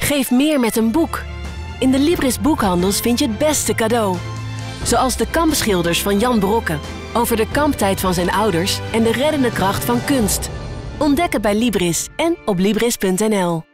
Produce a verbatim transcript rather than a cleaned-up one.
Geef meer met een boek. In de Libris boekhandels vind je het beste cadeau. Zoals de Kampschilders van Jan Brokke. Over de kamptijd van zijn ouders en de reddende kracht van kunst. Ontdek het bij Libris en op Libris punt n l.